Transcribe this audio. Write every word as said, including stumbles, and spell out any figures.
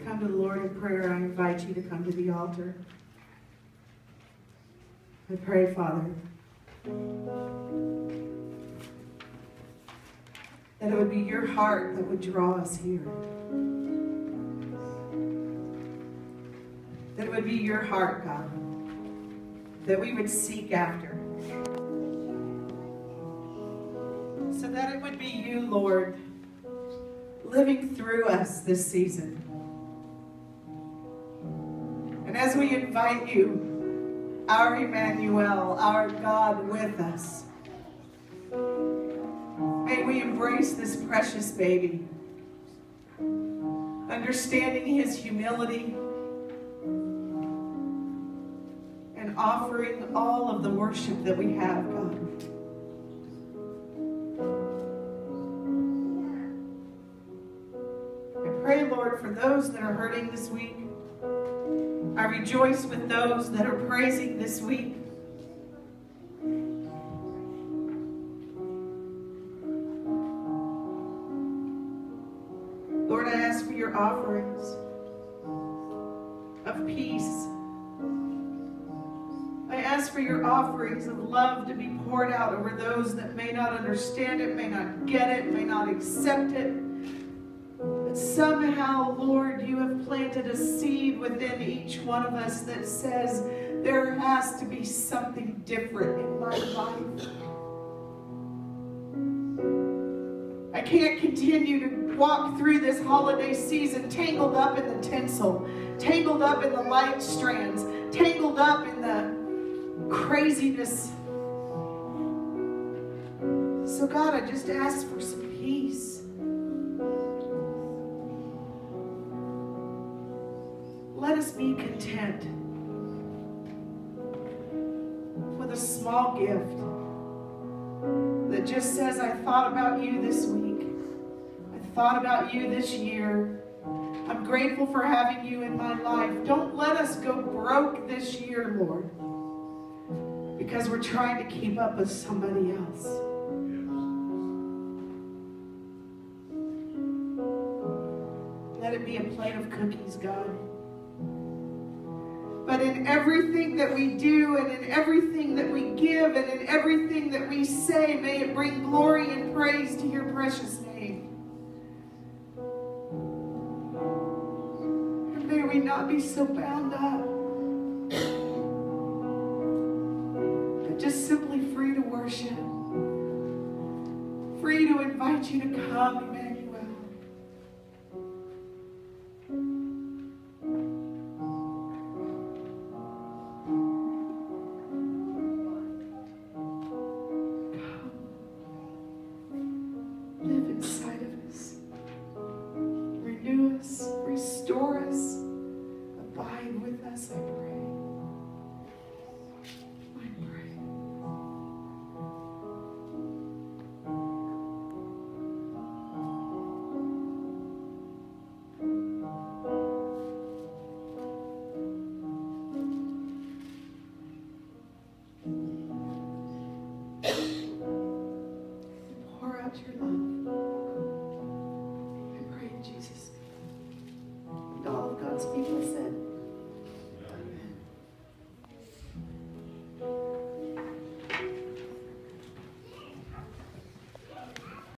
come to the Lord in prayer, I invite you to come to the altar. I pray, Father, that it would be your heart that would draw us here. That it would be your heart, God, that we would seek after. So that it would be you, Lord, living through us this season. And as we invite you, our Emmanuel, our God with us, may we embrace this precious baby, understanding his humility and offering all of the worship that we have, God. I pray, Lord, for those that are hurting this week. I rejoice with those that are praising this week. Lord, I ask for your offerings of peace. I ask for your offerings of love to be poured out over those that may not understand it, may not get it, may not accept it. But somehow, Lord, you have planted a seed within each one of us that says there has to be something different in my life. I can't continue to walk through this holiday season tangled up in the tinsel, tangled up in the light strands, tangled up in the craziness. So God, I just ask for some peace. Let us be content with a small gift that just says, I thought about you this week. I thought about you this year. I'm grateful for having you in my life. Don't let us go broke this year, Lord, because we're trying to keep up with somebody else. Let it be a plate of cookies, God. But in everything that we do, and in everything that we give, and in everything that we say, may it bring glory and praise to your precious name. And may we not be so bound up, but just simply free to worship, free to invite you to come, Emmanuel. Your